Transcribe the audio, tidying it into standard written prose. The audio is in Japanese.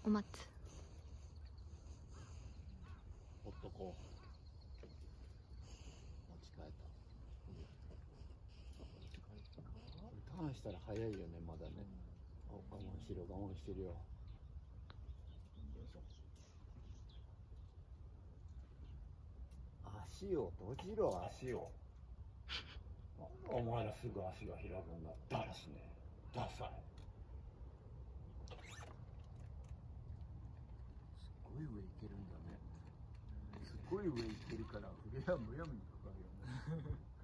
お待つ。 ほっとこう。持ち替えた。ターンしたら早いよね、まだね。我慢しろ、我慢してるよ。よいしょ。足を閉じろ、足を。なんでお前らすぐ足が開くんだ。だらしね。ダサい。すごい上行けるんだね。すごい上行けるから、フレアむやみにかかるよね。